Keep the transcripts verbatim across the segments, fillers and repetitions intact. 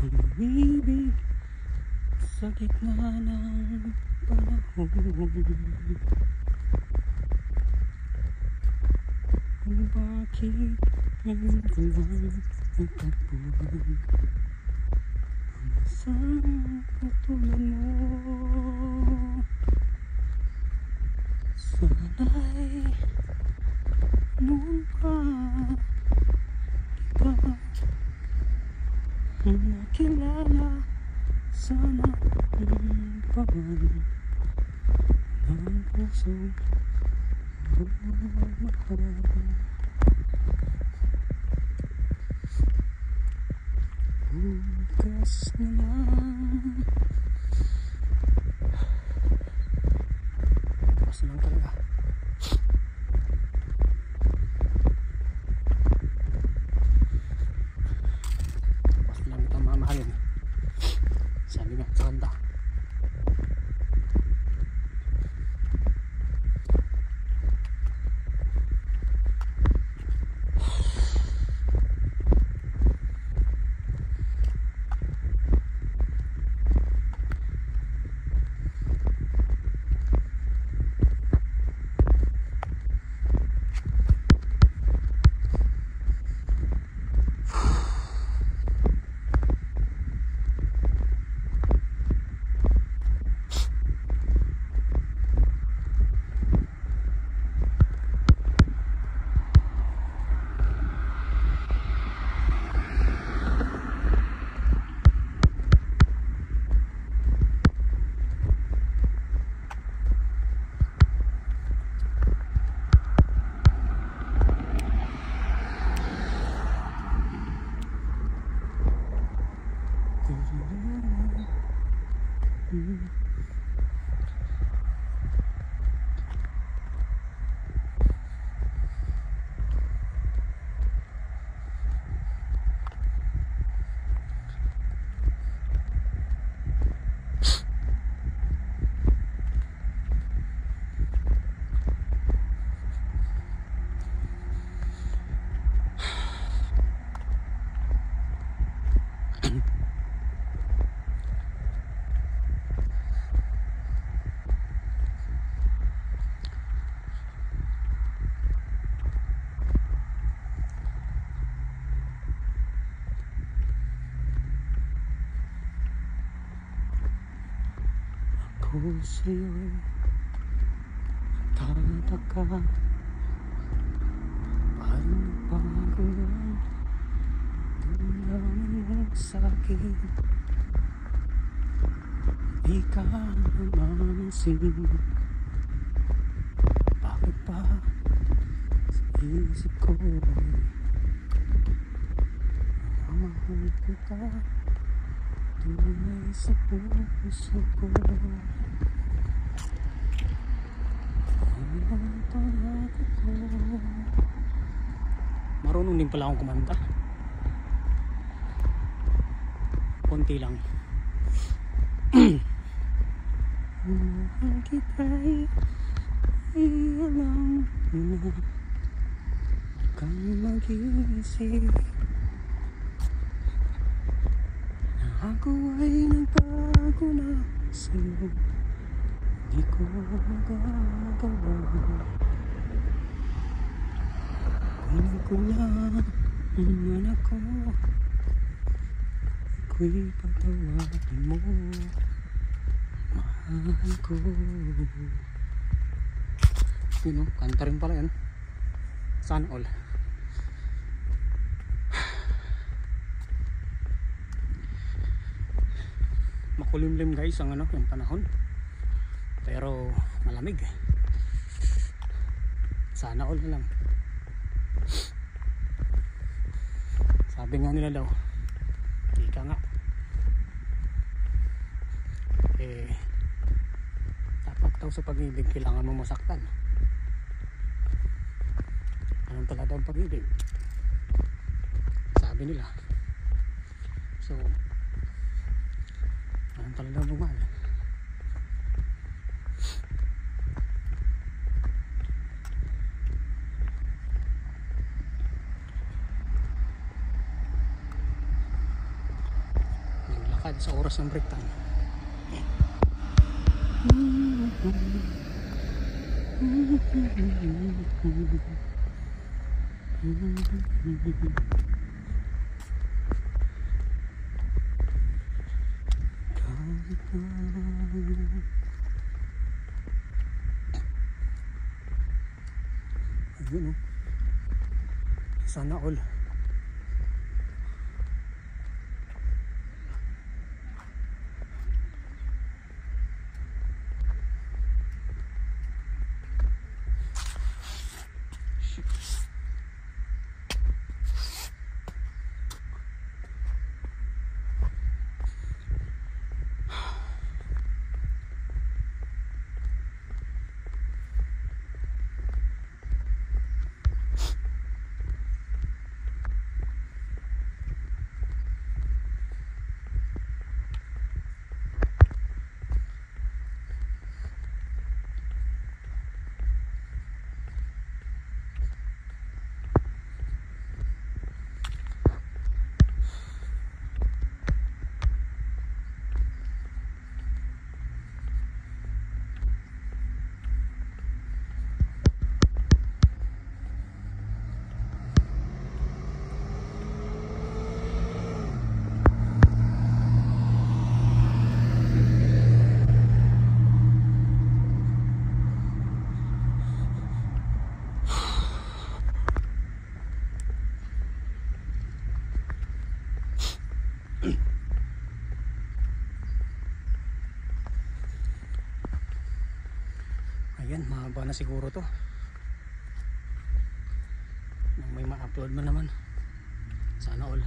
umibig sa gitna ng panahon. Kung bakit ngayon ko lang natagpuan ang isang katulad mo. Sana'y noon pa di ka nakilala, sana ang paman ng puso maharap. Bukas na lang, bukas na lang talaga. Bukas na lang kita mamahalin, sabi nga sa kanta. Ako sa'yo'y tataka, parang bago lang damdamin mo sa'kin. Di ka mamansin, bakit pa sa isip ko'y namahal kita tunay sa puso ko. Marunong din pala akong kumanta, konti lang. Mahal kita'y alam mo na, kang mag-iisip na ako ay nagbago na sa'yo. Di ko magagawa, kunin ko lang ang anak ko, ako'y patawarin mo, mahal ko. Yun o, kanta rin pala yan, Sana All. Makulimlim guys ang ano, yung panahon, pero malamig. Sana all na lang. Sabi nga nila daw, ika nga, eh dapat daw sa pag-ibig kailangan mo masaktan. Anong talaga ang pag-ibig? Sabi nila. So anong talaga ang mahal? lakad sa oras ng break time. Ayun, oh. Sana all. Ayan, mahaba na siguro to. Nang may ma-upload mo naman. Sana all.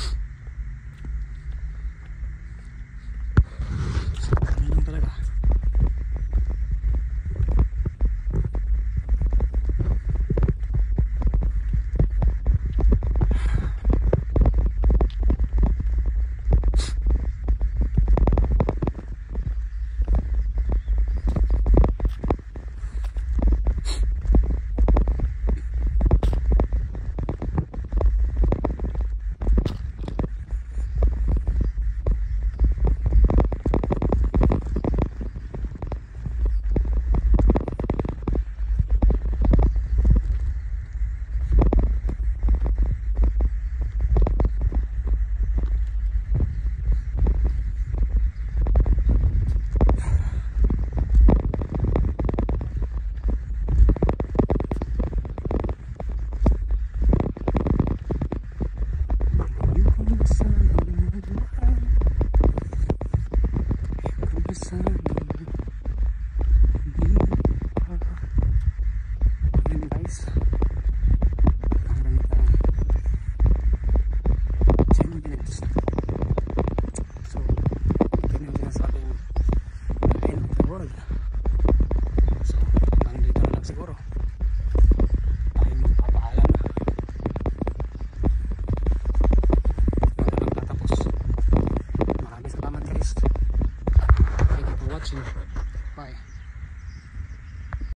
Ano lang talaga. Bye.